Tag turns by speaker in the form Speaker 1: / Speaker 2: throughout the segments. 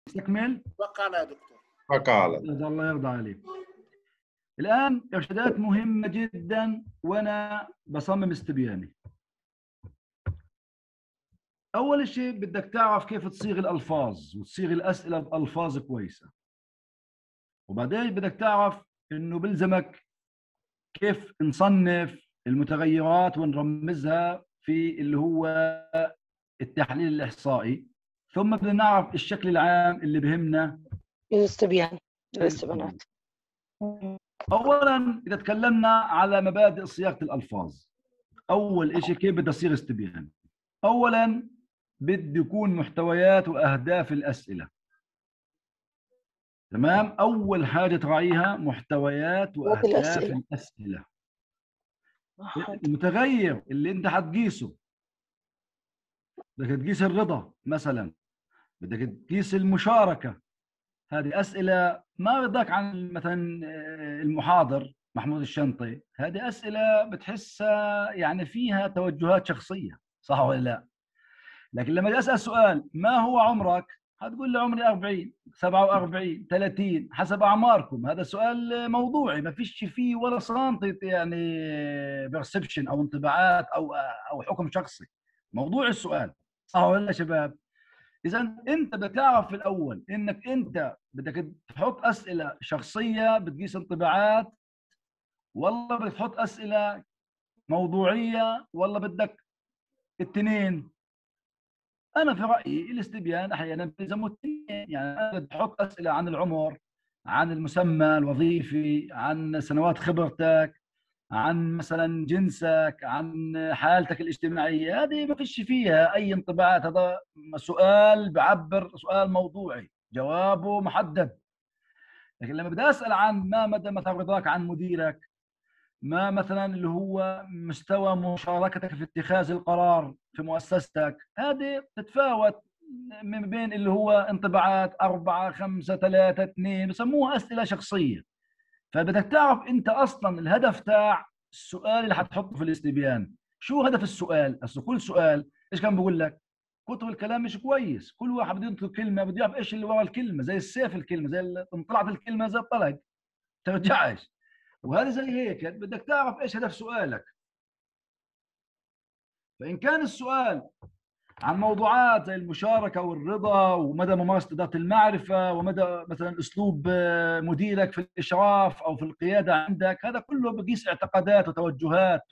Speaker 1: استكمل.
Speaker 2: بقى يا دكتور.
Speaker 3: فقال.
Speaker 1: الله يرضى عليك. الآن إرشادات مهمة جدا وأنا بصمم استبياني. أول شيء بدك تعرف كيف تصيغ الألفاظ وتصيغ الأسئلة بألفاظ كويسة، وبعدين بدك تعرف إنه بلزمك كيف نصنف المتغيرات ونرمزها في اللي هو التحليل الإحصائي، ثم بدنا نعرف الشكل العام اللي بهمنا
Speaker 4: الاستبيان.
Speaker 1: أولا إذا تكلمنا على مبادئ صياغة الألفاظ، أول شيء كيف بدي أصيغ استبيان؟ أولا بده يكون محتويات وأهداف الأسئلة. تمام؟ أول حاجة تراعيها محتويات وأهداف الأسئلة. المتغير اللي أنت حتقيسه، بدك تقيس الرضا مثلا، بدك تقيس المشاركة، هذه أسئلة ما رضاك عن مثلا المحاضر محمود الشنطي، هذه أسئلة بتحسها يعني فيها توجهات شخصية، صح ولا لا؟ لكن لما أسأل سؤال ما هو عمرك؟ هتقول لي عمري 40 47 30 حسب أعماركم، هذا سؤال موضوعي ما فيش فيه ولا سنتي يعني بيرسبشن أو انطباعات أو حكم شخصي، موضوع السؤال، صح ولا يا شباب؟ إذا أنت بتعرف في الأول إنك أنت بدك تحط أسئلة شخصية بتقيس انطباعات، والله بدك تحط أسئلة موضوعية، والله بدك التنين. أنا في رأيي الاستبيان أحيانا بيلزموا التنين، يعني أنا بدي أحط أسئلة عن العمر، عن المسمى الوظيفي، عن سنوات خبرتك، عن مثلا جنسك، عن حالتك الاجتماعية، هذه ما فيش فيها أي انطباعات، هذا سؤال بعبر، سؤال موضوعي جوابه محدد. لكن لما بدي أسأل عن ما مدى مثلا رضاك عن مديرك، ما مثلا اللي هو مستوى مشاركتك في اتخاذ القرار في مؤسستك، هذه تتفاوت من بين اللي هو انطباعات 4 5 3 2، بسموها أسئلة شخصية. فبدك تعرف انت اصلا الهدف تاع السؤال اللي حتحطه في الاستبيان، شو هدف السؤال؟ اصل كل سؤال ايش كان بقول لك؟ كتر الكلام مش كويس، كل واحد بده ينطق كلمه بده يعرف ايش اللي ورا الكلمه، زي السيف الكلمه، زي ان طلعت الكلمه زي الطلق ترجعش، وهذا زي هيك بدك تعرف ايش هدف سؤالك. فان كان السؤال عن موضوعات زي المشاركة والرضا ومدى ممارسة إدارة المعرفة ومدى مثلا أسلوب مديرك في الإشراف أو في القيادة عندك، هذا كله بقيس اعتقادات وتوجهات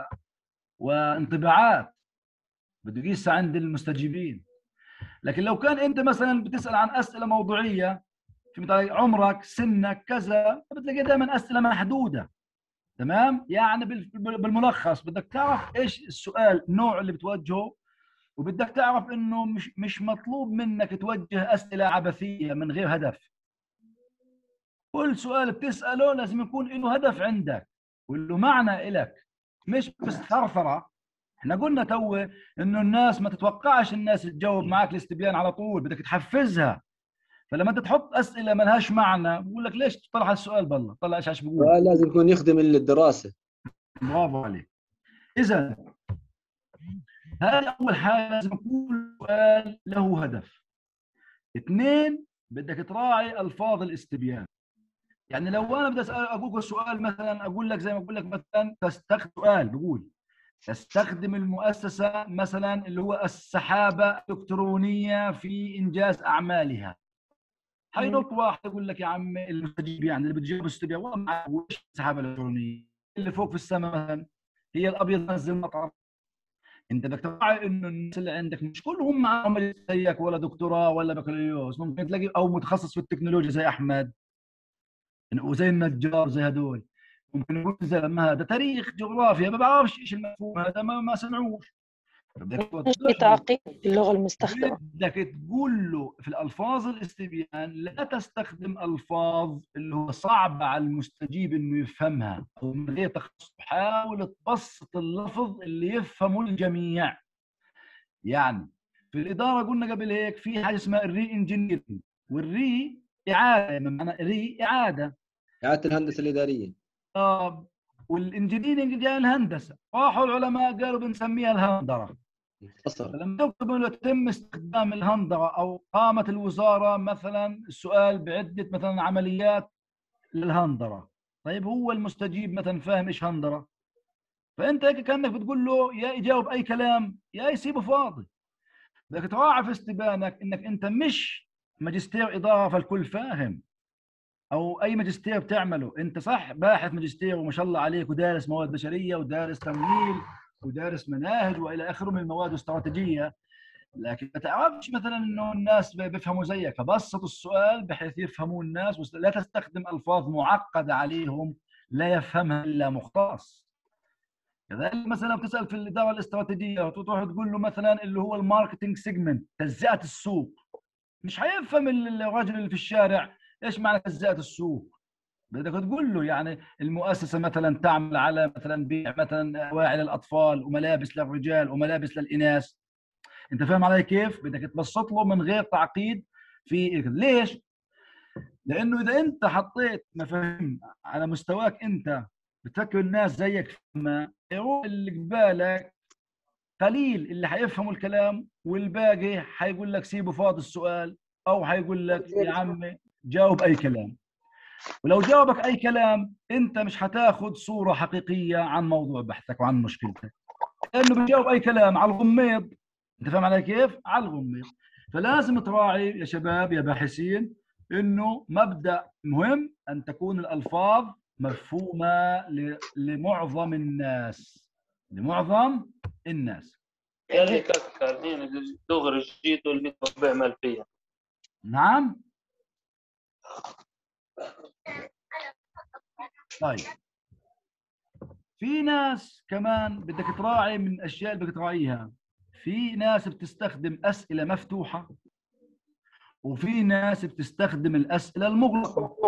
Speaker 1: وانطباعات بده يقيسها عند المستجيبين. لكن لو كان أنت مثلا بتسأل عن أسئلة موضوعية في مثلا عمرك سنك كذا، بتلاقي دائما أسئلة محدودة. تمام؟ يعني بالملخص بدك تعرف إيش السؤال، نوع اللي بتوجهه، وبدك تعرف انه مش مطلوب منك توجه اسئله عبثيه من غير هدف. كل سؤال بتساله لازم يكون له هدف عندك وله معنى لك، مش بس ثرثره. احنا قلنا تو انه الناس ما تتوقعش الناس تجاوب معك الاستبيان على طول، بدك تحفزها. فلما انت تحط اسئله ما لهاش معنى بقول لك ليش تطلع على السؤال؟ بالله طلع ايش بقول.
Speaker 5: لازم يكون يخدم الدراسه.
Speaker 1: برافو عليك. اذا هذه أول حاجة، لازم يكون سؤال له هدف. اثنين، بدك تراعي ألفاظ الاستبيان. يعني لو أنا بدي أقول سؤال مثلا، أقول لك زي ما أقول لك مثلا تستخدم سؤال بقول تستخدم المؤسسة مثلا اللي هو السحابة الإلكترونية في إنجاز أعمالها. حينط واحد يقول لك يا عم المستجيب، يعني اللي بتجيب الاستبيان والله ما السحابة الإلكترونية اللي فوق في السماء مثلا هي الأبيض نزل مطر. انت بدك تراعي انه الناس اللي عندك مش كلهم معهم زيك ولا دكتوراه ولا بكالوريوس، ممكن تلاقي او متخصص في التكنولوجيا زي احمد وزي النجار زي هدول، ممكن يقول زي لما هذا تاريخ جغرافيا ما بعرفش ايش المفهوم هذا، ما سمعوش. بدك توضح
Speaker 4: تعقيد اللغه المستخدمه،
Speaker 1: بدك تقول له في الالفاظ الاستبيان لا تستخدم الفاظ اللي هو صعبه على المستجيب انه يفهمها او من غير تخصص، حاول تبسط اللفظ اللي يفهمه الجميع. يعني في الاداره قلنا قبل هيك في حاجه اسمها الري انجينيرنج، والري اعاده، بمعنى ري اعاده
Speaker 5: الهندسه الاداريه.
Speaker 1: والانجينيرنج جاي الهندسه، راحوا العلماء قالوا بنسميها الهندره.
Speaker 5: مختصر.
Speaker 1: فلما يكتب انه يتم استخدام الهندره او قامت الوزاره مثلا السؤال بعده مثلا عمليات للهندره، طيب هو المستجيب مثلا فاهم ايش هندره؟ فانت هيك كانك بتقول له يا يجاوب اي كلام يا يسيبه فاضي. بدك تراعي في استبيانك انك انت مش ماجستير اداره فالكل فاهم، او اي ماجستير بتعمله انت صح باحث ماجستير وما شاء الله عليك ودارس مواد بشريه ودارس تمويل ودارس مناهج والى اخره من المواد الاستراتيجيه، لكن ما تعرفش مثلا انه الناس بيفهموا زيك، فبسط السؤال بحيث يفهموه الناس، لا تستخدم الفاظ معقده عليهم لا يفهمها الا مختص. كذلك مثلا بتسال في الاداره الاستراتيجيه وتروح تقول له مثلا اللي هو الماركتنج سيجمنت تجزئه السوق، مش هيفهم الراجل اللي في الشارع ايش معنى تجزئه السوق. بدك تقول له يعني المؤسسه مثلا تعمل على مثلا بيع مثلا اواعي للاطفال وملابس للرجال وملابس للاناث، انت فاهم علي كيف؟ بدك تبسط له من غير تعقيد. في ليش؟ لانه اذا انت حطيت مفاهيم على مستواك انت بتفكر الناس زيك، ما يروح اللي قبالك قليل اللي حيفهموا الكلام والباقي حيقول لك سيبه فاضي السؤال، او حيقول لك يا عمي جاوب اي كلام. ولو جاوبك اي كلام انت مش حتاخذ صوره حقيقيه عن موضوع بحثك وعن مشكلتك، لانه بيجاوب اي كلام على الغميض. انت فاهم علي كيف؟ على الغميض. فلازم تراعي يا شباب يا باحثين انه مبدا مهم ان تكون الالفاظ مفهومه لمعظم الناس، لمعظم الناس.
Speaker 2: قال لي كاكا دغري جيت واللي بيعمل فيها.
Speaker 1: نعم. طيب في ناس كمان بدك تراعي من الاشياء اللي بدك تراعيها، في ناس بتستخدم اسئله مفتوحه وفي ناس بتستخدم الاسئله المغلقه.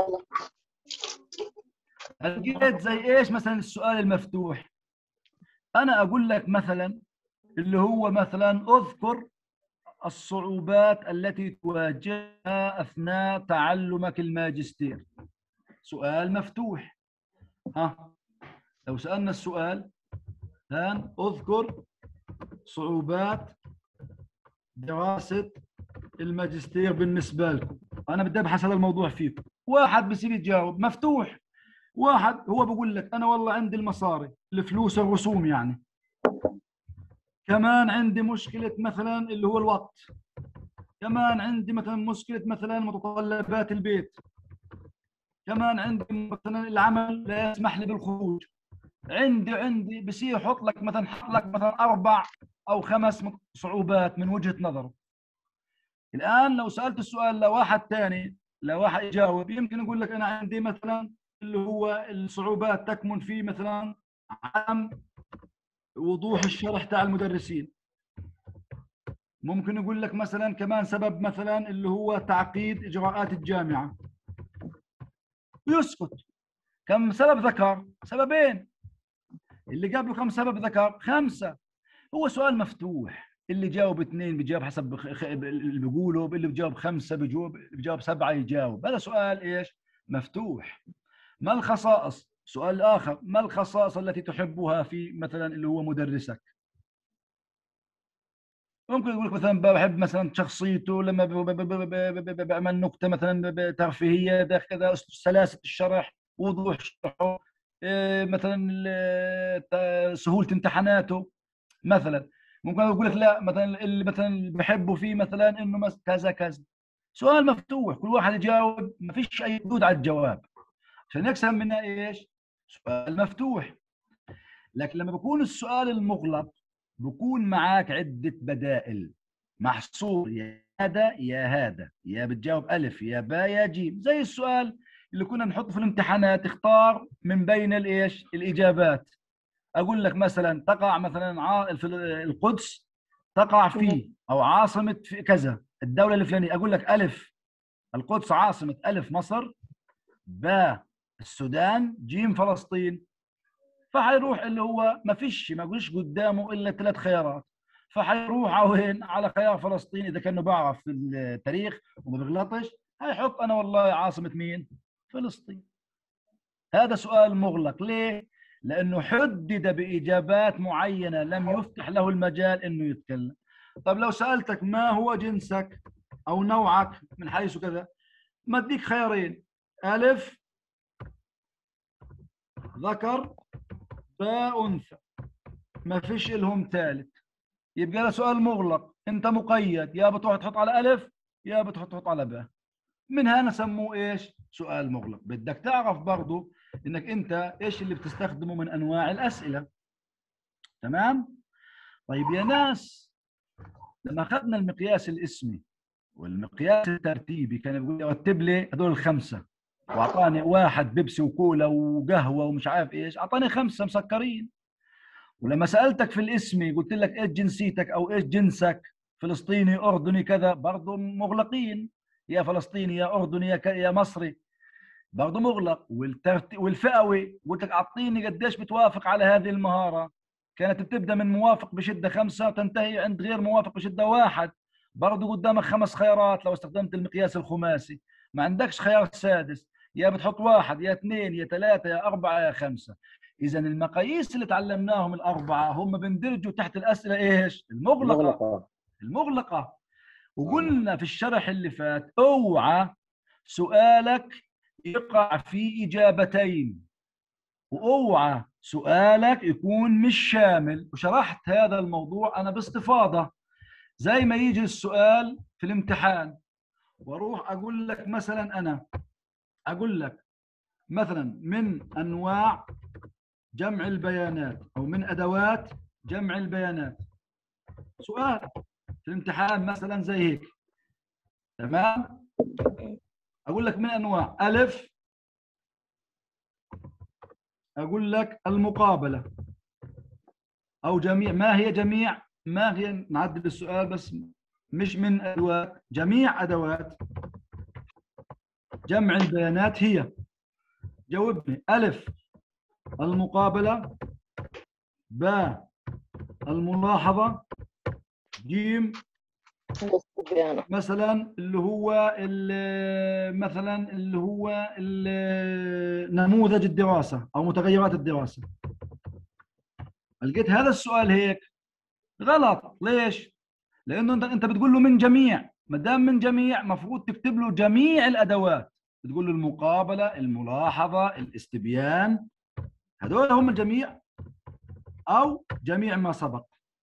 Speaker 1: لقيت زي ايش مثلا السؤال المفتوح؟ انا اقول لك مثلا اللي هو مثلا اذكر الصعوبات التي تواجهها اثناء تعلمك الماجستير. سؤال مفتوح. ها لو سالنا السؤال الان اذكر صعوبات دراسه الماجستير بالنسبه لكم، انا بدي ابحث هذا الموضوع فيكم، واحد بصير يجاوب مفتوح، واحد هو بقول لك انا والله عندي المصاري الفلوس الرسوم يعني، كمان عندي مشكله مثلا اللي هو الوقت، كمان عندي مثلا مشكله مثلا متطلبات البيت، كمان عندي مثلا العمل لا يسمح لي بالخروج، عندي بصير يحط لك مثلا 4 أو 5 صعوبات من وجهه نظره. الان لو سالت السؤال لواحد ثاني لو واحد يجاوب يمكن يقول لك انا عندي مثلا اللي هو الصعوبات تكمن في مثلا عدم وضوح الشرح تاع المدرسين، ممكن يقول لك مثلا كمان سبب مثلا اللي هو تعقيد اجراءات الجامعه ويسكت. كم سبب ذكر؟ سببين. اللي قبله كم سبب ذكر؟ 5. هو سؤال مفتوح، اللي جاوب 2 بيجاوب حسب اللي بيقولوا، اللي بيجاوب 5 بيجاوب 7 يجاوب. هذا سؤال ايش؟ مفتوح. ما الخصائص؟ سؤال آخر، ما الخصائص التي تحبها في مثلا اللي هو مدرسك؟ ممكن يقول لك مثلا بحب مثلا شخصيته لما بيعمل نكته مثلا ترفيهيه ده كذا، سلاسه الشرح، وضوح شرحه، مثلا سهوله امتحاناته مثلا. ممكن يقول لك لا مثلا اللي مثلا بحبه فيه مثلا انه كذا كذا. سؤال مفتوح كل واحد يجاوب، ما فيش اي حدود على الجواب عشان يكسب منها ايش؟ سؤال مفتوح. لكن لما بيكون السؤال المغلق بكون معاك عدة بدائل، محصور يا هذا يا هذا، يا بتجاوب ألف يا باء يا جيم، زي السؤال اللي كنا نحطه في الامتحانات اختار من بين الايش الإجابات. أقول لك مثلا تقع مثلا في القدس تقع في أو عاصمة في كذا الدولة الفلانية، أقول لك ألف القدس عاصمة ألف مصر، باء السودان، جيم فلسطين. فحيروح اللي هو ما فيش قدامه الا 3 خيارات، فحيروح على وين؟ على خيار فلسطين اذا كانه بعرف في التاريخ وما بيغلطش، هيحط انا والله عاصمه مين؟ فلسطين. هذا سؤال مغلق. ليه؟ لأنه حدد بإجابات معينة لم يفتح له المجال إنه يتكلم. طب لو سألتك ما هو جنسك أو نوعك من حيث كذا، ما اديك خيارين: ألف ذكر باء أنثى، ما فيش إلهم ثالث، يبقى ده سؤال مغلق، أنت مقيد، يا بتروح تحط على ألف يا بتروح تحط على باء. من هنا سموه إيش؟ سؤال مغلق. بدك تعرف برضو إنك أنت إيش اللي بتستخدمه من أنواع الأسئلة. تمام؟ طيب يا ناس، لما أخذنا المقياس الاسمي والمقياس الترتيبي كان يقول لي رتب لي هذول الخمسة، واعطاني واحد بيبسي وكولا وقهوه ومش عارف ايش، اعطاني خمسه مسكرين. ولما سالتك في الاسمي قلت لك ايش جنسيتك او ايش جنسك، فلسطيني اردني كذا، برضه مغلقين، يا فلسطيني يا اردني يا مصري، برضه مغلق. والفئوي قلت لك اعطيني قديش بتوافق على هذه المهاره، كانت بتبدا من موافق بشده 5 وتنتهي عند غير موافق بشده 1، برضه قدامك 5 خيارات لو استخدمت المقياس الخماسي، ما عندكش خيار سادس، يا بتحط 1 يا 2 يا 3 يا 4 يا 5. اذا المقاييس اللي تعلمناهم الاربعه هم بندرجوا تحت الاسئله ايش؟ المغلقه. المغلقه. وقلنا في الشرح اللي فات اوعى سؤالك يقع في اجابتين، واوعى سؤالك يكون مش شامل. وشرحت هذا الموضوع انا باستفاضه. زي ما يجي السؤال في الامتحان واروح اقول لك مثلا، انا اقول لك مثلا من انواع جمع البيانات او من ادوات جمع البيانات، سؤال في الامتحان مثلا زي هيك. تمام؟ اقول لك من انواع الف، اقول لك المقابله او جميع. ما هي جميع؟ ما هي؟ نعدل السؤال بس، مش من ادوات، جميع ادوات جمع البيانات هي، جاوبني: الف المقابله، باء الملاحظه، جيم
Speaker 4: الاستبيان.
Speaker 1: مثلا اللي هو نموذج الدراسه او متغيرات الدراسه. لقيت هذا السؤال هيك غلط. ليش؟ لانه انت بتقول له من جميع، ما دام من جميع مفروض تكتب له جميع الادوات، بتقول له المقابله، الملاحظه، الاستبيان، هذول هم الجميع او جميع ما سبق.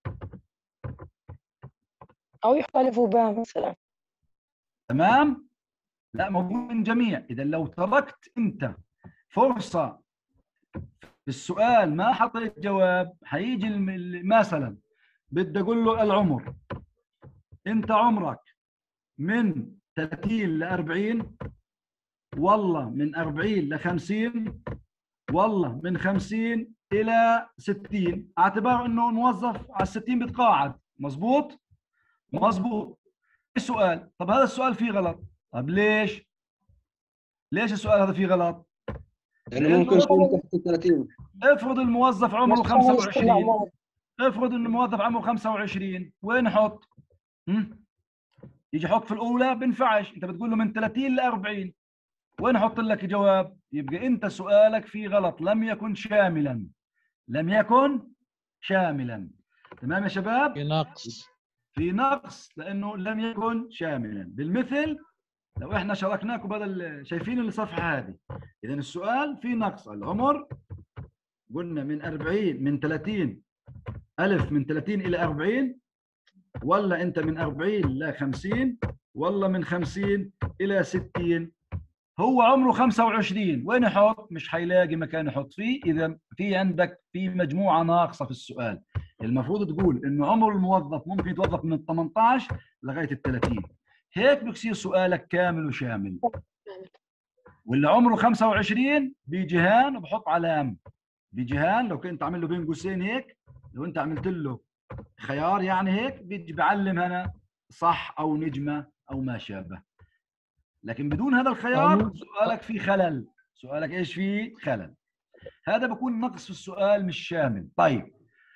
Speaker 4: أو يحتلفوا بها مثلا.
Speaker 1: تمام؟ لا، موجود من جميع. اذا لو تركت انت فرصه في السؤال ما حطيت جواب، حيجي مثلا بدي اقول له العمر، انت عمرك من 30 ل 40، والله من 40 ل 50، والله من 50 الى 60، اعتبار انه موظف على 60 بتقاعد. مظبوط؟ مظبوط. السؤال، طب هذا السؤال فيه غلط. طب ليش؟ ليش السؤال هذا فيه غلط؟
Speaker 5: يعني ممكن يكون تحت 30.
Speaker 1: افرض الموظف عمره
Speaker 4: مش خمس
Speaker 1: 25،
Speaker 4: الأعمار.
Speaker 1: افرض ان الموظف عمره 25، وين نحط؟ يجي يحط في الاولى بنفعش، انت بتقول له من 30 ل 40، وين احط لك جواب؟ يبقى انت سؤالك فيه غلط، لم يكن شاملا، لم يكن شاملا. تمام يا شباب؟
Speaker 3: في نقص.
Speaker 1: في نقص لانه لم يكن شاملا. بالمثل لو احنا شاركناكم بدل شايفين الصفحه هذه، اذا السؤال فيه نقص. العمر قلنا من 40، من 30 الف، من 30 الى 40، ولا انت من 40 ل 50، ولا من 50 الى 60. هو عمره 25، وين يحط؟ مش حيلاقي مكان يحط فيه. اذا في عندك في مجموعه ناقصه في السؤال، المفروض تقول انه عمر الموظف ممكن يتوظف من 18 لغايه ال 30، هيك بصير سؤالك كامل وشامل. واللي عمره 25 بيجي هان وبحط علامه، بيجي هان لو كنت عامل له بين قوسين هيك، لو انت عملت له خيار يعني هيك، بيجي بعلم هنا صح او نجمه او ما شابه. لكن بدون هذا الخيار سؤالك فيه خلل، سؤالك ايش فيه خلل. هذا بكون نقص في السؤال مش شامل. طيب،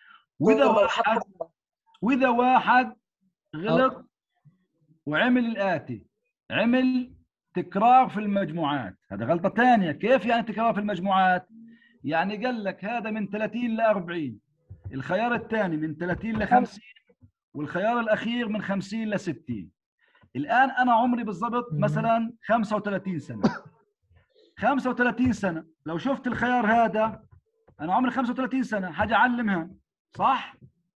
Speaker 1: واذا واحد غلط وعمل الاتي، عمل تكرار في المجموعات، هذا غلطه ثانيه. كيف يعني تكرار في المجموعات؟ يعني قال لك هذا من 30 ل 40، الخيار الثاني من 30 ل 50، والخيار الاخير من 50 ل 60. الان انا عمري بالضبط مثلا 35 سنه. 35 سنه لو شفت الخيار هذا، انا عمري 35 سنه حاجه اعلمها، صح؟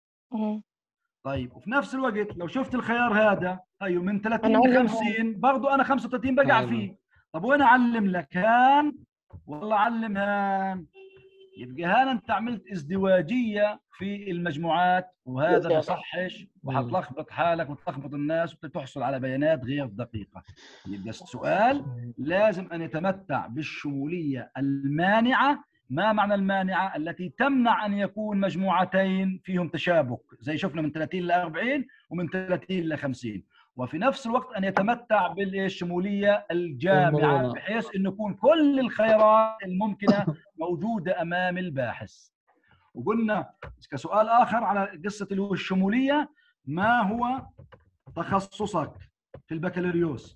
Speaker 1: طيب وفي نفس الوقت لو شفت الخيار هذا، ايوه من 30 ل
Speaker 4: هنعلمها.
Speaker 1: 50، برضه انا 35 بقع
Speaker 5: أيوة.
Speaker 1: فيه. طب وين اعلم لك؟ هان والله اعلم هان. يبقى هان انت عملت ازدواجيه في المجموعات، وهذا
Speaker 4: يا
Speaker 1: بصحش وحتلخبط حالك وتلخبط الناس وتحصل على بيانات غير دقيقه. يبقى السؤال لازم ان يتمتع بالشموليه المانعه. ما معنى المانعه؟ التي تمنع ان يكون مجموعتين فيهم تشابك، زي شفنا من 30 ل 40 ومن 30 ل 50. وفي نفس الوقت ان يتمتع بالشموليه الجامعه،
Speaker 3: المرونة.
Speaker 1: بحيث انه يكون كل الخيارات الممكنه موجوده امام الباحث. وقلنا كسؤال اخر على قصه اللي هو الشموليه: ما هو تخصصك في البكالوريوس؟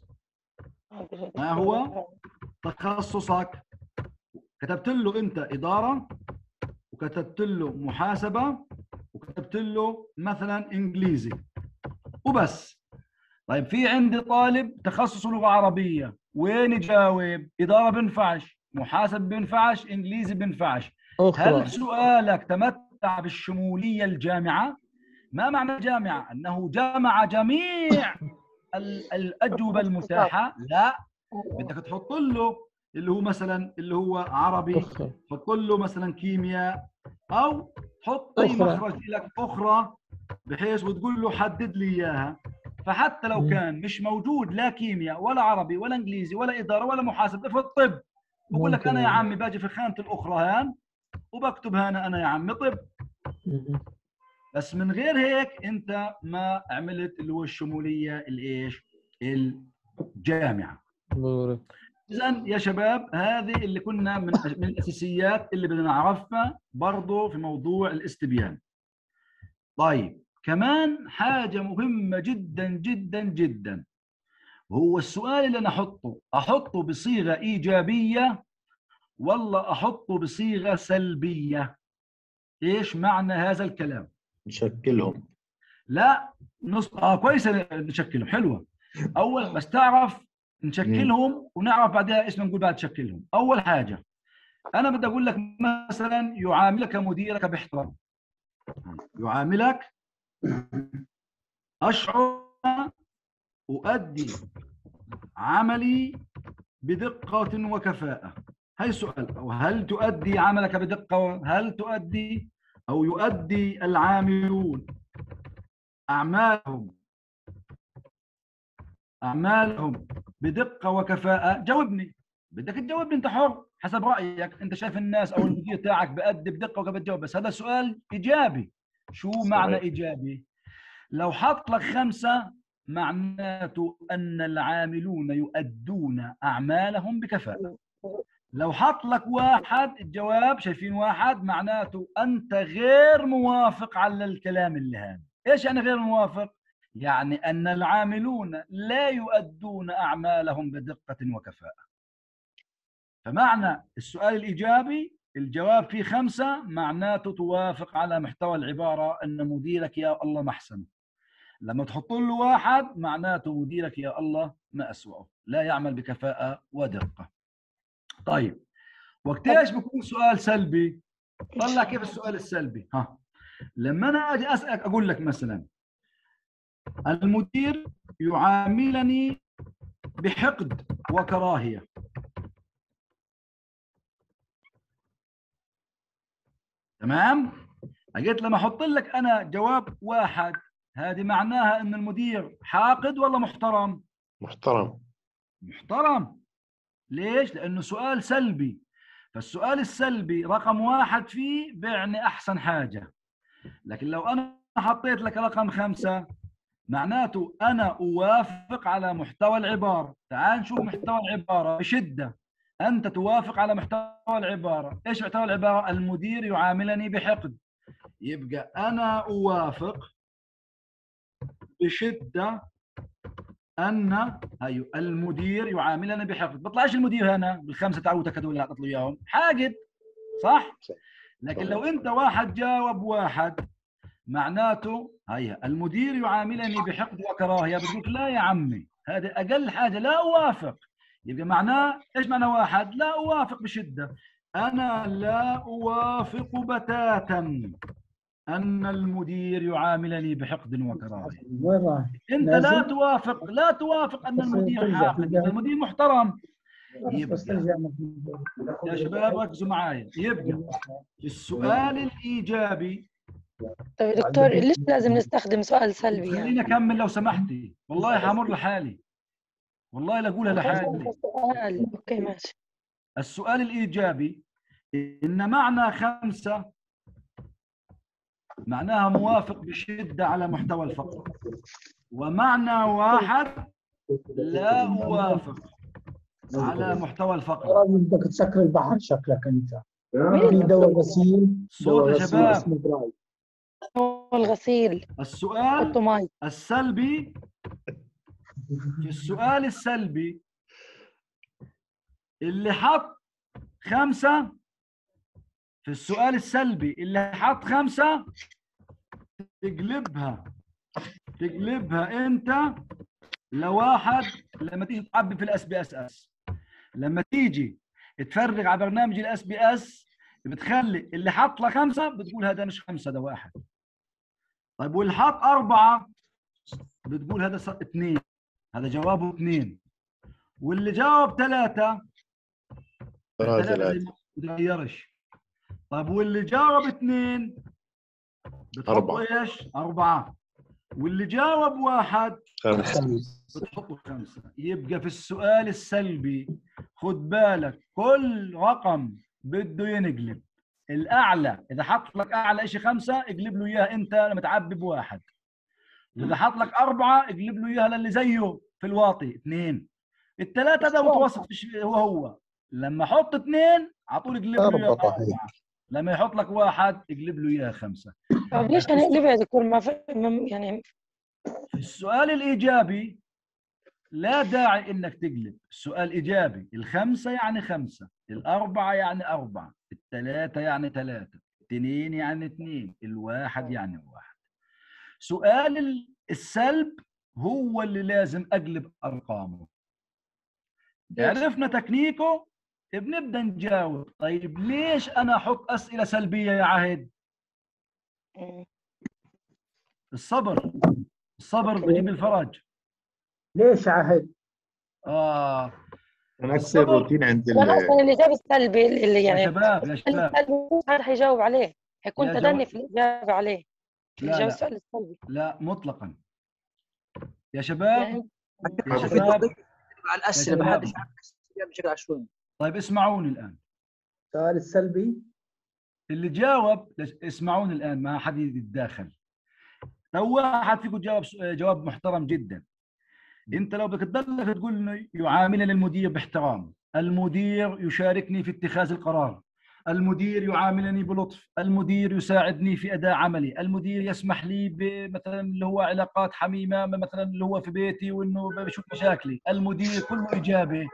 Speaker 1: ما هو تخصصك؟ كتبت له انت اداره، وكتبت له محاسبه، وكتبت له مثلا انجليزي وبس. طيب في عندي طالب تخصصه لغه عربيه، وين يجاوب؟ اداره بنفعش، محاسب بنفعش، انجليزي بنفعش.
Speaker 3: أخرى.
Speaker 1: هل سؤالك تمتع بالشموليه الجامعه؟ ما معنى الجامعه؟ انه جمع جميع الاجوبه المتاحه؟ لا، بدك تحط له اللي هو مثلا اللي هو عربي،
Speaker 3: أخرى.
Speaker 1: تحط له مثلا كيمياء، او تحط اي
Speaker 3: أخرى.
Speaker 1: مخرج لك اخرى، بحيث وتقول له حدد لي اياها. فحتى لو كان مش موجود لا كيمياء ولا عربي ولا انجليزي ولا اداره ولا محاسبه في الطب، بقول لك
Speaker 3: ممكن
Speaker 1: انا يا
Speaker 3: يعني.
Speaker 1: عمي باجي في خانه الاخرى هان وبكتب هنا انا يا عمي طب. بس من غير هيك انت ما عملت اللي هو الشموليه الايش؟ الجامعه.
Speaker 3: بورك.
Speaker 1: اذا يا شباب هذه اللي كنا من الاساسيات اللي بدنا نعرفها برضه في موضوع الاستبيان. طيب كمان حاجه مهمه جدا جدا جدا، هو السؤال اللي انا احطه بصيغه ايجابيه ولا احطه بصيغه سلبيه؟ ايش معنى هذا الكلام؟
Speaker 6: نشكلهم.
Speaker 1: لا كويس نشكلهم، حلوه. اول بس تعرف نشكلهم ونعرف بعدها ايش نقول بعد تشكلهم. اول حاجه انا بدي اقول لك مثلا: يعاملك مديرك باحترام. يعاملك، اشعر اؤدي عملي بدقه وكفاءه. هاي سؤال. أو هل تؤدي عملك بدقه؟ هل تؤدي او يؤدي العاملون اعمالهم بدقه وكفاءه؟ جاوبني. بدك تجاوبني انت حر حسب رايك، انت شايف الناس او المدير تاعك بأدي بدقه وكفاءه تجاوب. بس هذا سؤال ايجابي. شو معنى
Speaker 6: صحيح.
Speaker 1: ايجابي؟ لو حط لك 5 معناته ان العاملون يؤدون اعمالهم بكفاءه. لو حط لك 1 الجواب شايفين 1 معناته انت غير موافق على الكلام اللي هذا. ايش يعني غير موافق؟ يعني ان العاملون لا يؤدون اعمالهم بدقه وكفاءه. فمعنى السؤال الايجابي الجواب فيه 5 معناته توافق على محتوى العباره ان مديرك يا الله ما احسنه. لما تحط له 1 معناته مديرك يا الله ما اسوأه، لا يعمل بكفاءه ودقه. طيب وقت ايش بكون سؤال سلبي؟ طلع كيف السؤال السلبي. لما انا اجي اسالك اقول لك مثلا: المدير يعاملني بحقد وكراهيه. تمام؟ اجيت لما احط لك انا جواب 1، هذه معناها ان المدير حاقد ولا محترم؟
Speaker 6: محترم.
Speaker 1: محترم. ليش؟ لانه سؤال سلبي. فالسؤال السلبي رقم 1 فيه بيعني احسن حاجه. لكن لو انا حطيت لك رقم 5 معناته انا اوافق على محتوى العباره. تعال نشوف محتوى العباره بشده. انت توافق على محتوى العباره. ايش محتوى العباره؟ المدير يعاملني بحقد. يبقى انا اوافق بشده ان المدير يعاملني بحقد. بطلعش المدير هنا بالخمسه تعودوا كتبوا اللي اعطيت له اياهم حاقد. صح؟
Speaker 6: صح.
Speaker 1: لكن
Speaker 6: صح.
Speaker 1: لو انت واحد جاوب واحد معناته هيا المدير يعاملني بحقد وكراهيه، بتقول لا يا عمي هذه اقل حاجه لا اوافق. يبقى معناه ايش معنى واحد؟ لا اوافق بشده. انا لا اوافق بتاتا ان المدير يعاملني بحقد وكراهيه.
Speaker 3: وين راح؟
Speaker 1: انت لا توافق ان المدير حاقد، يبقى المدير محترم.
Speaker 3: بس
Speaker 1: يبقى
Speaker 3: ترجع
Speaker 1: يا شباب ركزوا معايا، يبقى السؤال الايجابي.
Speaker 4: طيب يا دكتور ليش لازم نستخدم سؤال سلبي يعني؟
Speaker 1: خليني اكمل لو سمحتي، والله حامر لحالي، والله لا اقولها لحالي.
Speaker 4: سؤال اوكي ماشي.
Speaker 1: السؤال الايجابي ان معنى 5 معناها موافق بشده على محتوى الفقره، ومعنى 1 لا اوافق على محتوى الفقره.
Speaker 3: بدك تسكر البحر شكلك انت.
Speaker 4: مين
Speaker 3: في دواء غسيل،
Speaker 1: صوت يا شباب.
Speaker 3: اسمه براي.
Speaker 4: هو الغسيل؟
Speaker 1: السؤال
Speaker 4: حطوا مي.
Speaker 1: السلبي، في السؤال السلبي اللي حط 5، في السؤال السلبي اللي حط 5 تقلبها انت لواحد. لما تيجي تعبي في الاس بي اس، لما تيجي تفرغ على برنامج الاس بي اس بتخلي اللي حط له 5 بتقول هذا مش 5 ده 1. طيب واللي حط 4 بتقول هذا 2، هذا جوابه 2. واللي جاوب 3
Speaker 6: 3
Speaker 1: ما بتغيرش. طيب واللي جاوب 2 بتحطوا ايش؟ 4. واللي جاوب 1
Speaker 6: 5
Speaker 1: بتحطوا 5. يبقى في السؤال السلبي خد بالك كل رقم بده ينقلب الاعلى. اذا حط لك اعلى شيء 5 اقلب له اياه انت لما تعبي ب1. واذا حط لك 4 اقلب له اياها للي زيه في الواطي 2. الثلاثه ده متوسط هو لما احط 2 على طول اقلب له اياه 4. لما يحط لك 1 اقلب له اياها 5.
Speaker 4: طيب ليش هنقلبها يا دكتور؟ يعني
Speaker 1: في السؤال الايجابي لا داعي انك تقلب. السؤال ايجابي، 5 يعني 5، 4 يعني 4، 3 يعني 3، 2 يعني 2، 1 يعني 1. سؤال السلب هو اللي لازم اقلب ارقامه. عرفنا تكنيكه بنبدا نجاوب. طيب ليش انا احط اسئله سلبيه يا عهد؟ الصبر بجيب الفرج.
Speaker 3: ليش عهد؟
Speaker 6: انا اكثر روتين عند
Speaker 4: الاجابه السلبي اللي يعني
Speaker 1: يا شباب
Speaker 4: هذا حيجاوب عليه، حيكون تدني في الاجابه عليه.
Speaker 1: لا
Speaker 4: السؤال السلبي
Speaker 1: لا مطلقا يا شباب.
Speaker 4: يعني
Speaker 1: يا شباب
Speaker 5: على الاسئله ما حدش عارف بشكل عشوائي.
Speaker 1: طيب اسمعوني الان.
Speaker 3: السؤال السلبي
Speaker 1: اللي جاوب اسمعوني الان، ما حد يتداخل. لو واحد فيكم جواب محترم جدا، انت لو بدك تضلك تقول انه يعاملني المدير باحترام، المدير يشاركني في اتخاذ القرار، المدير يعاملني بلطف، المدير يساعدني في اداء عملي، المدير يسمح لي بمثلا اللي هو علاقات حميمه مثلا اللي هو في بيتي وانه بشوف مشاكلي، المدير كله اجابه.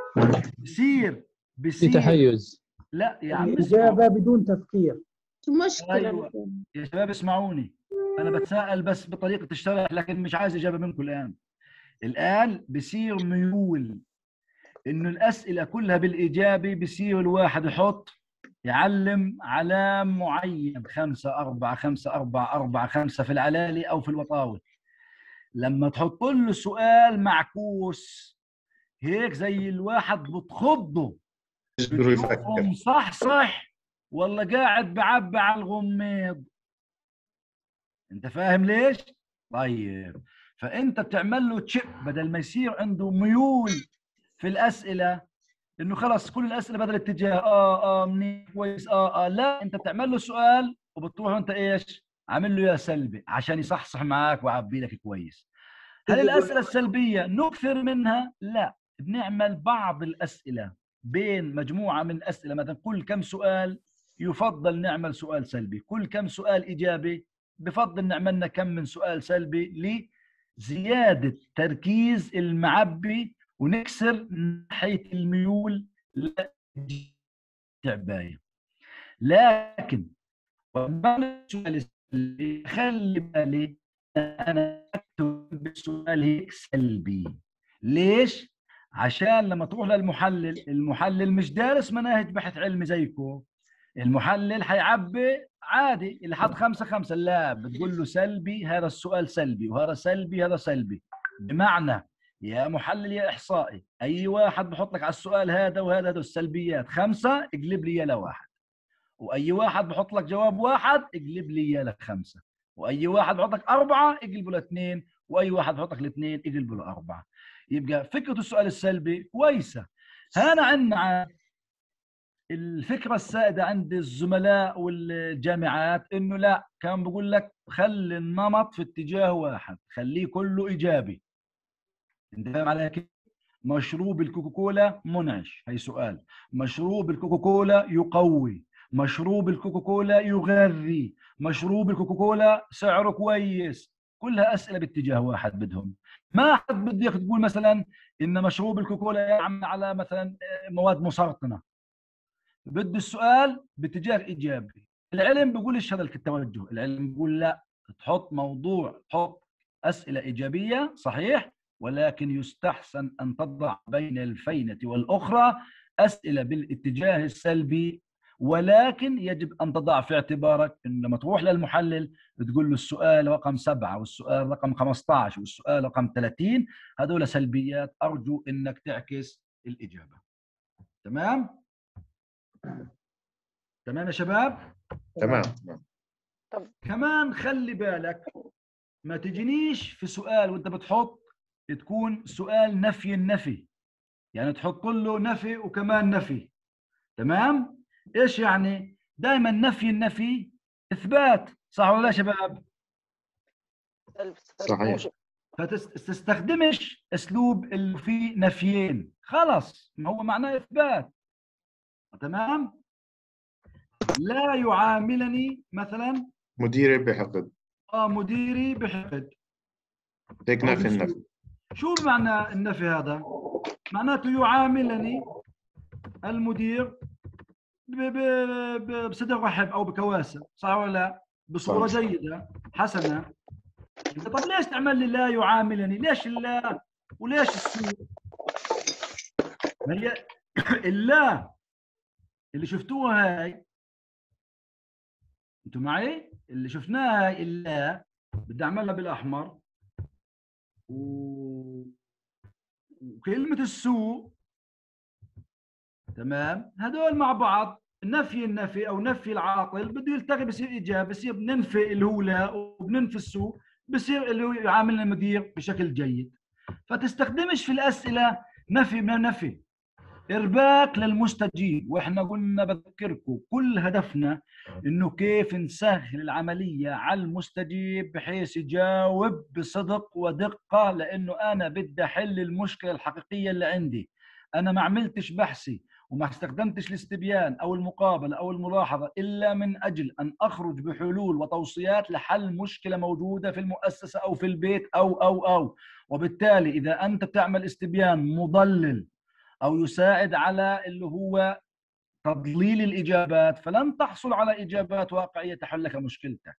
Speaker 1: بصير
Speaker 7: في تحيز.
Speaker 1: لا يا عم
Speaker 3: اجابه بدون تفكير.
Speaker 4: مشكله.
Speaker 1: أيوة. يا شباب اسمعوني، انا بتساءل بس بطريقه الشرح لكن مش عايز اجابه منكم الان بصير ميول انه الاسئله كلها بالايجابي. بصير الواحد يحط يعلم علام معين 5 4 5 4 4 5 في العلالي او في الوطاوي. لما تحط له سؤال معكوس هيك زي الواحد بتخضه، بتشوفهم صح والله قاعد بعبي على الغميض. انت فاهم ليش؟ طيب فانت بتعمل له تشيك بدل ما يصير عنده ميول في الاسئله انه خلاص كل الاسئله بدل اتجاه منيح كويس لا، انت بتعمل له سؤال وبتروح انت ايش؟ عامل له يا سلبي عشان يصحصح معك ويعبي لك كويس. هل الاسئله السلبيه نكثر منها؟ لا، بنعمل بعض الاسئله بين مجموعه من الاسئله، مثلا كل كم سؤال يفضل نعمل سؤال سلبي، كل كم سؤال ايجابي بفضل نعملنا كم من سؤال سلبي لزياده تركيز المعبي ونكسر ناحيه الميول تعبايه. لكن السؤال السلبي خلي بالي انا اكتب بالسؤال هيك سلبي. ليش؟ عشان لما تروح للمحلل، المحلل مش دارس مناهج بحث علمي زيكم. المحلل حيعبي عادي، اللي حط 5 لا، بتقول له سلبي، هذا السؤال سلبي، وهذا سلبي، هذا سلبي. بمعنى يا محلل يا احصائي، اي واحد بحط لك على السؤال هذا وهذا، هذا السلبيات 5 اقلب لي اياه لواحد، واي واحد بحط لك جواب واحد اقلب لي اياه لخمسه، واي واحد بحط لك 4 اقلبه لاثنين، واي واحد بحط لك الاثنين اقلبه ل4. يبقى فكره السؤال السلبي كويسه. هنا عندنا الفكره السائده عند الزملاء والجامعات انه لا، كان بقول لك خلي النمط في اتجاه واحد، خليه كله ايجابي. انت فاهم علي كيف؟ مشروب الكوكاكولا منعش، هي سؤال. مشروب الكوكاكولا يقوي، مشروب الكوكاكولا يغذي، مشروب الكوكاكولا سعره كويس. كلها اسئله باتجاه واحد بدهم. ما حد بده اياك تقول مثلا ان مشروب الكوكاكولا يعمل على مثلا مواد مسرطنه. بده السؤال باتجاه ايجابي. العلم بيقولش هذا التوجه، العلم بيقول لا، تحط موضوع، تحط اسئله ايجابيه صحيح، ولكن يستحسن ان تضع بين الفينه والاخرى اسئله بالاتجاه السلبي. ولكن يجب ان تضع في اعتبارك ان لما تروح للمحلل تقول له السؤال رقم 7 والسؤال رقم 15 والسؤال رقم 30 هذول سلبيات، ارجو انك تعكس الاجابه. تمام؟ تمام يا شباب؟
Speaker 6: تمام.
Speaker 1: كمان خلي بالك ما تجينيش في سؤال وانت بتحط تكون سؤال نفي النفي، يعني تحط له نفي وكمان نفي. تمام؟ ايش يعني؟ دائما نفي النفي اثبات، صح ولا لا يا شباب؟
Speaker 6: صحيح.
Speaker 1: فتستخدمش اسلوب اللي فيه نفيين، خلاص ما هو معناه اثبات. تمام؟ لا يعاملني مثلا
Speaker 6: مديري بحقد.
Speaker 1: مديري بحقد.
Speaker 6: هيك نفي النفي.
Speaker 1: شو بمعنى النفي هذا؟ معناته يعاملني المدير بصدر رحب او بكواسه، صح ولا لا؟ بصوره
Speaker 6: صح.
Speaker 1: جيده حسنه. طب ليش تعمل لي لا يعاملني؟ ليش اللا وليش السوء؟ ما هي اللا اللي شفتوها هاي، انتوا معي؟ اللي شفناها هاي اللا بدي اعملها بالاحمر، وكلمه السوء. تمام؟ هذول مع بعض نفي النفي او نفي العاطل بده يلتقي بصير ايجاب، بصير بننفي اللي هو لا وبننفي السوء، بصير اللي هو يعاملنا المدير بشكل جيد. فتستخدمش في الاسئله نفي من نفي، ارباك للمستجيب. واحنا قلنا بذكركم كل هدفنا انه كيف نسهل العمليه على المستجيب بحيث يجاوب بصدق ودقه، لانه انا بدي احل المشكله الحقيقيه اللي عندي. انا ما عملتش بحثي وما استخدمتش الاستبيان او المقابله او الملاحظه الا من اجل ان اخرج بحلول وتوصيات لحل مشكله موجوده في المؤسسه او في البيت او. وبالتالي اذا انت تعمل استبيان مضلل او يساعد على اللي هو تضليل الاجابات، فلن تحصل على اجابات واقعيه تحل لك مشكلتك.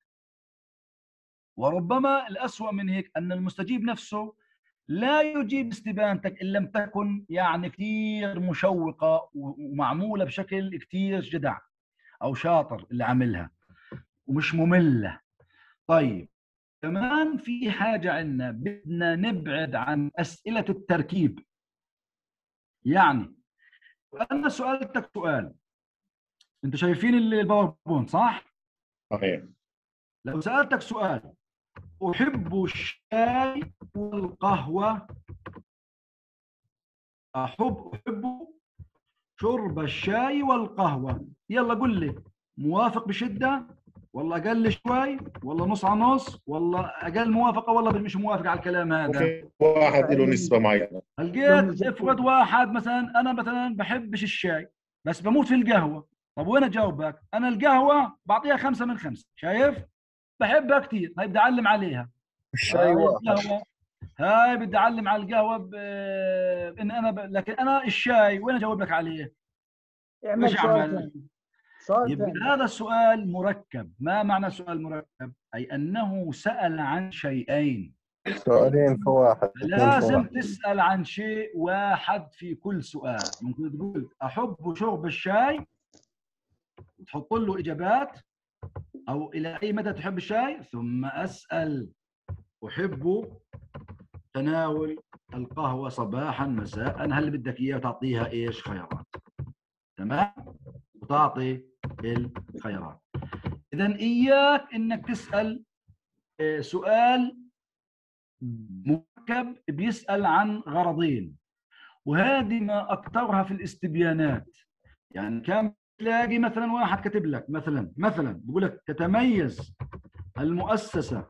Speaker 1: وربما الاسوأ من هيك ان المستجيب نفسه لا يجيب استبانتك ان لم تكن يعني كثير مشوقه ومعموله بشكل كثير جدع او شاطر اللي عملها ومش ممله. طيب كمان في حاجه عندنا، بدنا نبعد عن اسئله التركيب. يعني انا سالتك سؤال، انتوا شايفين الباوربوينت صح؟
Speaker 6: صحيح.
Speaker 1: لو سالتك سؤال احب الشاي والقهوه، احب شرب الشاي والقهوه، يلا قل لي موافق بشده ولا اقل شوي ولا نص على نص ولا اقل موافقه ولا مش موافق على الكلام هذا؟
Speaker 6: وفي واحد له نسبة معينة.
Speaker 1: لقيت افرض واحد مثلا انا مثلا بحبش الشاي بس بموت في القهوه. طب وين اجاوبك؟ انا القهوه بعطيها 5 من 5، شايف؟ بحبها كثير، هاي بدي اعلم عليها.
Speaker 7: الشاي واحد.
Speaker 1: هاي بدي اعلم على القهوه ان انا لكن انا الشاي وين اجاوب لك عليه؟
Speaker 3: اعمل
Speaker 1: ايش
Speaker 3: سؤال
Speaker 1: اعمل؟
Speaker 3: ثاني. سؤال
Speaker 1: يبقى
Speaker 3: ثاني.
Speaker 1: هذا السؤال مركب. ما معنى سؤال مركب؟ أي أنه سأل عن شيئين.
Speaker 7: سؤالين في واحد، اثنين في
Speaker 1: لازم
Speaker 7: واحد.
Speaker 1: تسأل عن شيء واحد في كل سؤال. ممكن تقول أحب شرب الشاي وتحط له إجابات، أو إلى أي مدى تحب الشاي، ثم أسأل أحب تناول القهوة صباحا مساء، هل بدك إياه تعطيها إيش خيارات. تمام؟ وتعطي الخيارات. إذا إياك إنك تسأل سؤال مركب بيسأل عن غرضين، وهذه ما أكثرها في الاستبيانات. يعني كان تلاقي مثلا واحد كاتب لك مثلا بيقول لك تتميز المؤسسة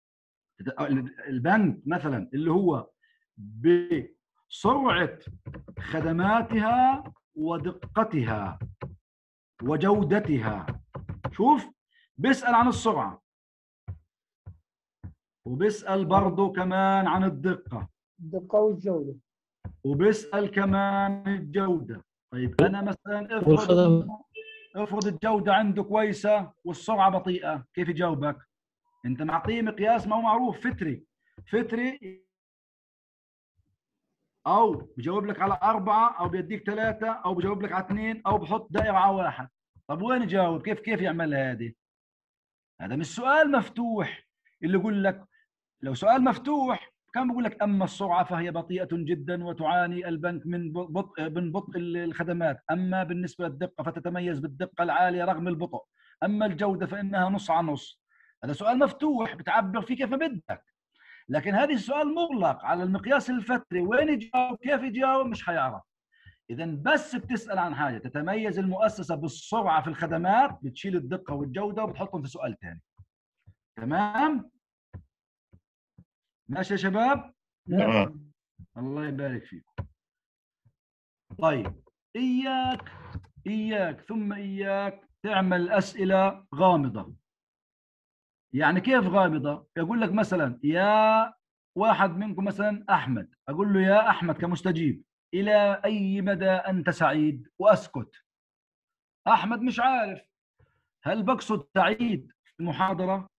Speaker 1: البنك مثلا اللي هو بسرعة خدماتها ودقتها وجودتها. شوف، بيسأل عن السرعة، وبيسأل برضه كمان عن الدقة،
Speaker 3: الدقة والجودة.
Speaker 1: وبيسأل كمان عن الجودة. طيب أنا مثلا
Speaker 8: والخدمة.
Speaker 1: افرض الجودة عنده كويسة والسرعة بطيئة، كيف يجاوبك؟ أنت معطيه مقياس ما هو معروف، فتري، أو بجاوب لك على 4، أو بيديك 3، أو بجاوب لك على 2، أو بحط دائرة على 1. طب وين يجاوب؟ كيف يعملها هذه؟ هذا مش سؤال مفتوح. اللي يقول لك لو سؤال مفتوح كان بقول لك أما السرعة فهي بطيئة جدا وتعاني البنك من بطء الخدمات، أما بالنسبة للدقة فتتميز بالدقة العالية رغم البطء، أما الجودة فإنها نص على نص. هذا سؤال مفتوح بتعبر فيه كيف بدك. لكن هذا السؤال مغلق على المقياس الفتري، وين يجاوب كيف يجاوب مش حيعرف. إذا بس بتسأل عن حاجة تتميز المؤسسة بالسرعة في الخدمات، بتشيل الدقة والجودة وبتحطهم في سؤال ثاني. تمام؟ ماشي يا شباب؟
Speaker 6: تمام.
Speaker 1: الله يبارك فيكم. طيب، إياك ثم إياك تعمل أسئلة غامضة. يعني كيف غامضة؟ يقول لك مثلا يا واحد منكم مثلا أحمد، أقول له يا أحمد كمستجيب إلى أي مدى أنت سعيد؟ وأسكت. أحمد مش عارف هل بقصد سعيد في المحاضرة؟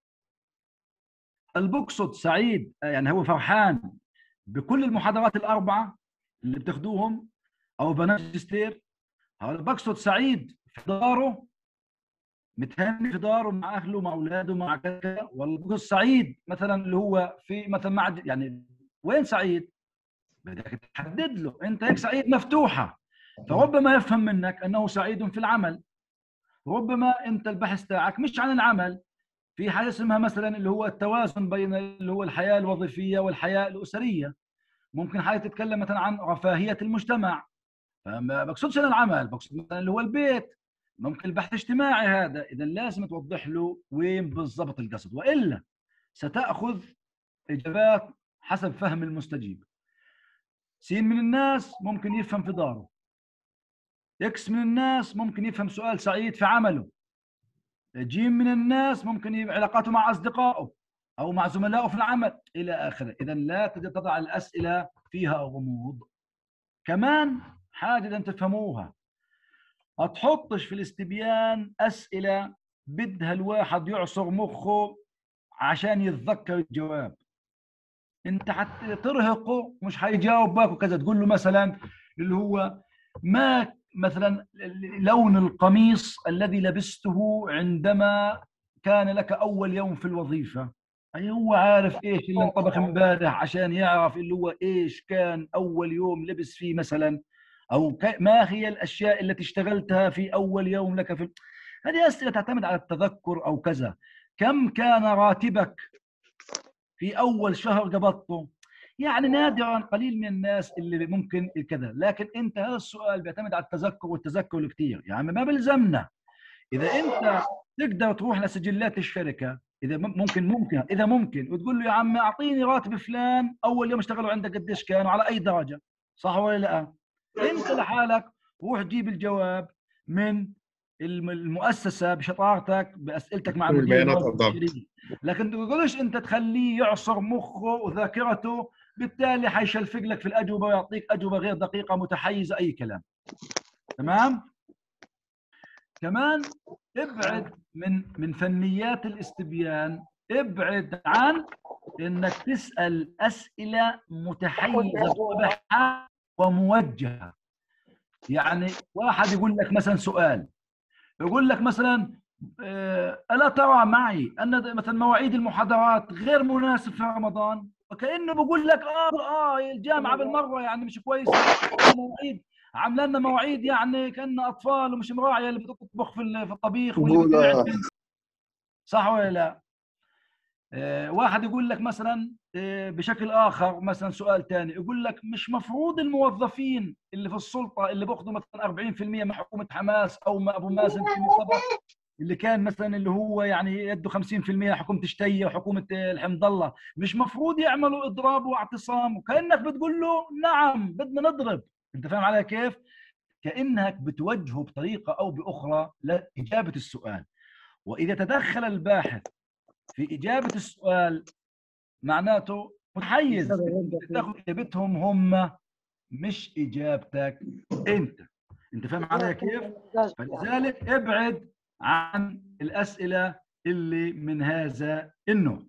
Speaker 1: هل بقصد سعيد يعني هو فرحان بكل المحاضرات ال4 اللي بتاخدوهم أو بماجستير؟ هل بقصد سعيد في داره متهني في داره مع اهله مع اولاده مع كذا، ولا بقصد سعيد مثلا اللي هو في مثلا مع يعني وين سعيد؟ بدك تحدد له. انت هيك سعيد مفتوحه، فربما يفهم منك انه سعيد في العمل، ربما انت البحث تاعك مش عن العمل، في حاجه اسمها مثلا اللي هو التوازن بين اللي هو الحياه الوظيفيه والحياه الاسريه. ممكن حاجه تتكلم مثلا عن رفاهيه المجتمع، فما بقصدش انا العمل، بقصد مثلا اللي هو البيت. ممكن البحث اجتماعي هذا. اذا لازم توضح له وين بالضبط القصد، والا ستاخذ اجابات حسب فهم المستجيب. سين من الناس ممكن يفهم في داره، اكس من الناس ممكن يفهم سؤال سعيد في عمله، جيم من الناس ممكن علاقاته مع اصدقائه او مع زملائه في العمل الى اخره. اذا لا تضع الاسئله فيها غموض. كمان حاجه لازم تفهموها، ما تحطش في الاستبيان أسئلة بدها الواحد يعصر مخه عشان يتذكر الجواب. انت حتى ترهقه مش حيجاوب باك وكذا. تقول له مثلا اللي هو ما مثلا لون القميص الذي لبسته عندما كان لك أول يوم في الوظيفة. أي هو عارف إيش اللي انطبخ امبارح عشان يعرف اللي هو إيش كان أول يوم لبس فيه مثلا، أو ما هي الأشياء التي اشتغلتها في أول يوم لك في. هذه أسئلة تعتمد على التذكر أو كذا. كم كان راتبك في أول شهر قبضته؟ يعني نادرا قليل من الناس اللي ممكن كذا. لكن أنت هذا السؤال بيعتمد على التذكر، والتذكر الكثير يعني ما بلزمنا. إذا أنت تقدر تروح لسجلات الشركة إذا ممكن وتقول له يا عم أعطيني راتب فلان أول يوم اشتغلوا عندك قديش كان وعلى أي درجة، صح ولا لا؟ انت لحالك روح جيب الجواب من المؤسسه بشطارتك باسئلتك مع مدير
Speaker 6: البيانات
Speaker 1: الموارد
Speaker 6: الضغط.
Speaker 1: البشريه. لكن تقولش انت تخليه يعصر مخه وذاكرته، بالتالي حيشلفق لك في الاجوبه ويعطيك اجوبه غير دقيقه متحيزه اي كلام. تمام؟ كمان ابعد من فنيات الاستبيان، ابعد عن انك تسال اسئله متحيزه بطبعها وموجهه. يعني واحد يقول لك مثلا سؤال، يقول لك مثلا الا ترى معي ان مثلا مواعيد المحاضرات غير مناسب في رمضان؟ وكانه بيقول لك الجامعه بالمره يعني مش كويسه، مواعيد عامله لنا مواعيد يعني كان اطفال ومش مراعيه اللي بتطبخ في الطبيخ واللي
Speaker 7: قول
Speaker 1: بتعجن. صح ولا لا؟ واحد يقول لك مثلا بشكل اخر، مثلا سؤال ثاني يقول لك مش مفروض الموظفين اللي في السلطه اللي بياخذوا مثلا 40% من حكومه حماس او ما ابو مازن في سبق، اللي كان مثلا اللي هو يعني يده 50% حكومه شتيه وحكومه الحمد الله، مش مفروض يعملوا اضراب واعتصام؟ وكانك بتقول له نعم بدنا نضرب. انت فاهم علي كيف؟ كانك بتوجهه بطريقه او باخرى لاجابه السؤال. واذا تدخل الباحث في اجابه السؤال معناته متحيز، تاخذ اجابتهم هم مش اجابتك انت فاهم علي كيف؟ فلذلك ابعد عن الاسئله اللي من هذا النوع.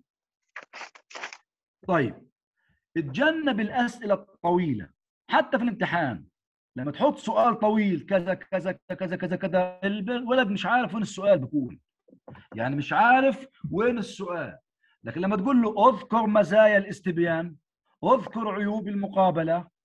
Speaker 1: طيب اتجنب الاسئله الطويله حتى في الامتحان. لما تحط سؤال طويل كذا كذا كذا كذا كذا، الولد مش عارف وين السؤال بيكون، يعني مش عارف وين السؤال. لكن لما تقول له اذكر مزايا الاستبيان، اذكر عيوب المقابله،